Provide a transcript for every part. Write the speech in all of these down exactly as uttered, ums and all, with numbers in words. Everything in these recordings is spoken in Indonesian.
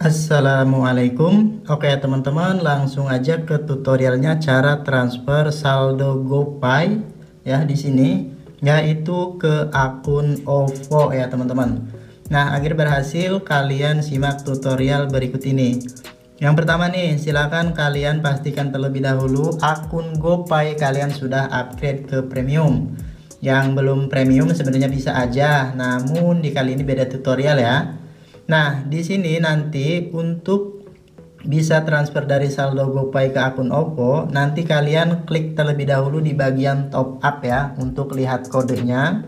Assalamualaikum. Oke teman-teman, langsung aja ke tutorialnya cara transfer saldo GoPay ya di sini, yaitu ke akun OVO ya teman-teman. Nah, agar berhasil kalian simak tutorial berikut ini. Yang pertama nih, silakan kalian pastikan terlebih dahulu akun GoPay kalian sudah upgrade ke premium. Yang belum premium sebenarnya bisa aja, namun di kali ini beda tutorial ya. Nah, di sini nanti untuk bisa transfer dari saldo GoPay ke akun OVO, nanti kalian klik terlebih dahulu di bagian top up ya untuk lihat kodenya.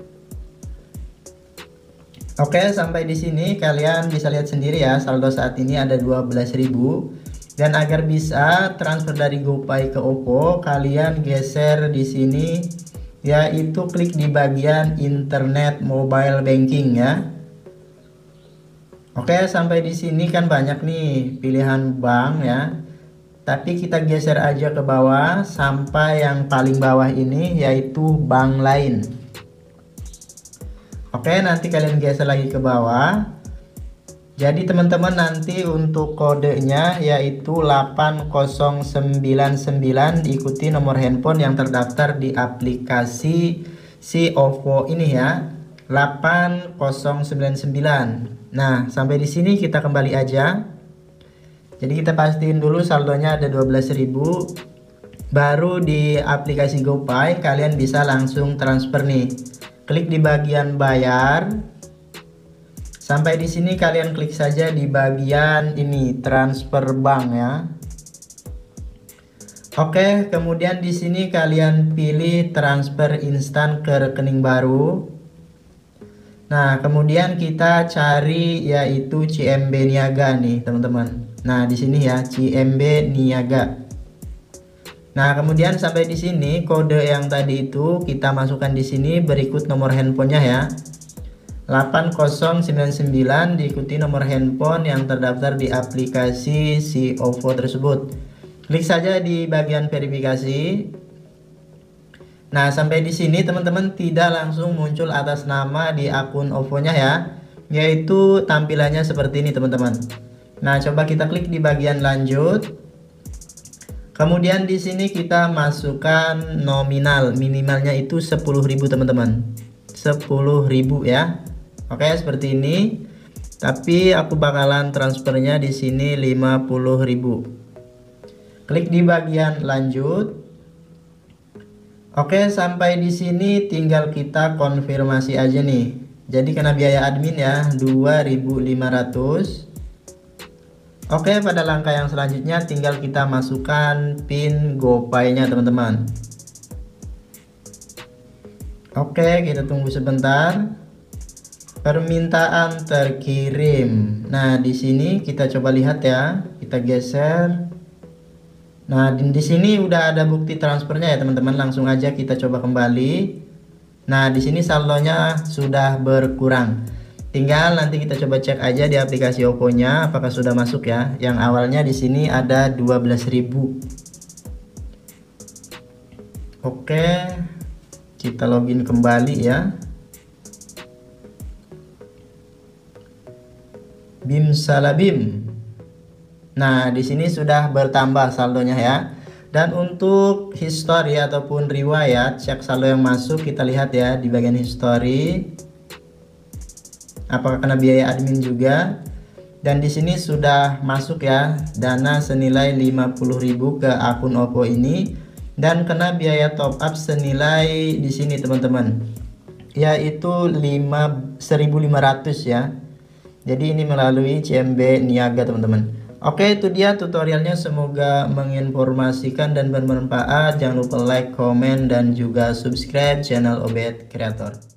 Oke, sampai di sini kalian bisa lihat sendiri ya, saldo saat ini ada dua belas ribu. Dan agar bisa transfer dari GoPay ke OVO, kalian geser di sini yaitu klik di bagian internet mobile banking ya. Oke, sampai di sini kan banyak nih pilihan bank ya. Tapi kita geser aja ke bawah sampai yang paling bawah ini yaitu bank lain. Oke, nanti kalian geser lagi ke bawah. Jadi teman-teman nanti untuk kodenya yaitu delapan nol sembilan sembilan, diikuti nomor handphone yang terdaftar di aplikasi si OVO ini ya. delapan nol sembilan sembilan. Nah, sampai di sini kita kembali aja. Jadi kita pastiin dulu saldonya ada dua belas ribu. Baru di aplikasi GoPay kalian bisa langsung transfer nih. Klik di bagian bayar. Sampai di sini kalian klik saja di bagian ini transfer bank ya. Oke, kemudian di sini kalian pilih transfer instan ke rekening baru. Nah, kemudian kita cari yaitu C M B Niaga nih, teman-teman. Nah, di sini ya, C M B Niaga. Nah, kemudian sampai di sini kode yang tadi itu kita masukkan di sini berikut nomor handphonenya ya. delapan nol sembilan sembilan diikuti nomor handphone yang terdaftar di aplikasi si OVO tersebut. Klik saja di bagian verifikasi. Nah, sampai di sini teman-teman tidak langsung muncul atas nama di akun OVO-nya ya, yaitu tampilannya seperti ini teman-teman. Nah, coba kita klik di bagian lanjut. Kemudian di sini kita masukkan nominal, minimalnya itu sepuluh ribu teman-teman. sepuluh ribu ya. Oke, seperti ini. Tapi aku bakalan transfernya di sini lima puluh ribu. Klik di bagian lanjut. Oke, sampai di sini tinggal kita konfirmasi aja nih. Jadi kena biaya admin ya, dua ribu lima ratus. Oke, pada langkah yang selanjutnya tinggal kita masukkan PIN GoPay-nya, teman-teman. Oke, kita tunggu sebentar. Permintaan terkirim. Nah, di sini kita coba lihat ya. Kita geser. Nah, di, di sini udah ada bukti transfernya ya teman-teman. Langsung aja kita coba kembali. Nah, di sini saldonya sudah berkurang. Tinggal nanti kita coba cek aja di aplikasi OVO-nya apakah sudah masuk ya. Yang awalnya di sini ada dua belas ribu. Oke. Kita login kembali ya. Bim salabim. Nah, di sini sudah bertambah saldonya ya. Dan untuk history ataupun riwayat cek saldo yang masuk, kita lihat ya di bagian history. Apakah kena biaya admin juga? Dan di sini sudah masuk ya dana senilai lima puluh ribu ke akun OVO ini, dan kena biaya top up senilai di sini teman-teman, yaitu seribu lima ratus ya. Jadi ini melalui C M B Niaga teman-teman. Oke, itu dia tutorialnya, semoga menginformasikan dan bermanfaat. Jangan lupa like, komen, dan juga subscribe channel Obed Creator.